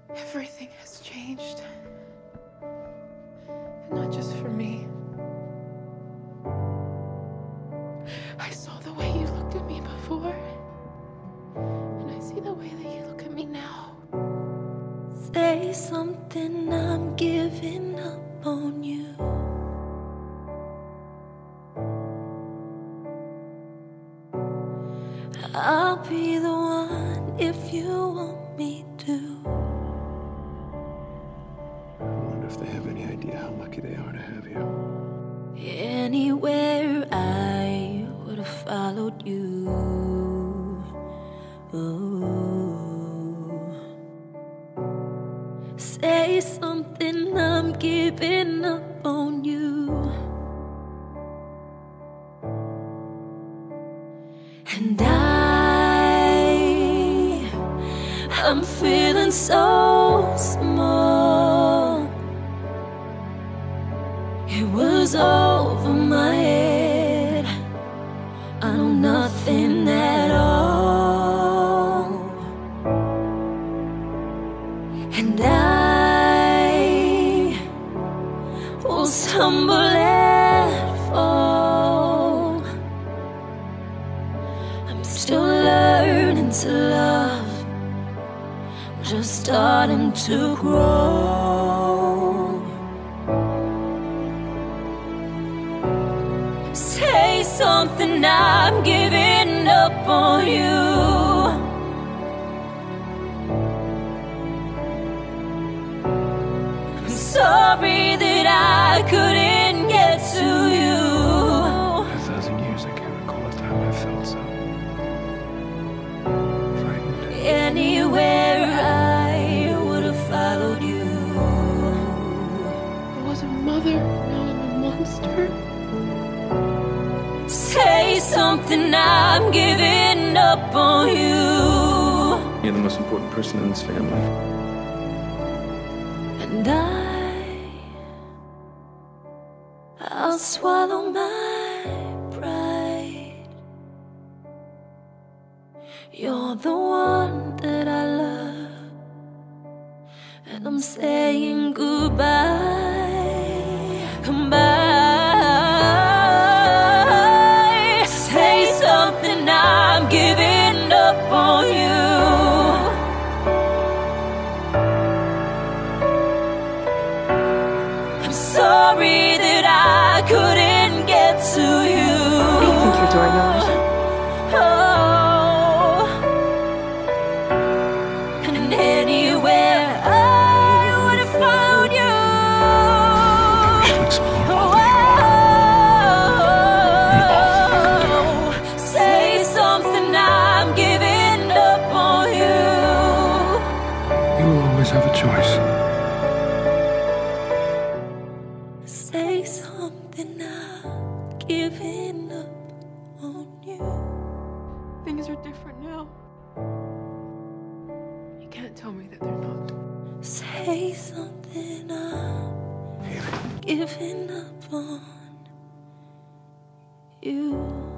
Everything has changed. And not just for me. I saw the way you looked at me before. And I see the way that you look at me now. Say something, I'm giving up on you. I'll be the one if you want me to. I wonder if they have any idea how lucky they are to have you. Anywhere I would have followed you. Oh. Say something, I'm giving up on you. And I'm feeling so small. It was over my head. I know nothing at all. And I will stumble and fall. I'm still learning to love, just starting to grow. Say something, I'm giving up on you. I'm sorry that I couldn't get to you. 1,000 years, I can't recall a time I felt so frightened. Anywhere I would have followed you. I was a mother, now I'm a monster. Say something, I'm giving up on you. You're the most important person in this family. And I'll swallow my pride. You're the one that I love, and I'm saying goodbye, goodbye. Say something, I'm giving up on you. I'm sorry that I couldn't get to you. I think you're doing yours. And anywhere I would have found you. We should explore all together. Say something, I'm giving up on you. You will always have a choice. Say something, I'm giving up on you. Things are different now. You can't tell me that they're not. Say something, I'm Hayley. giving up on you.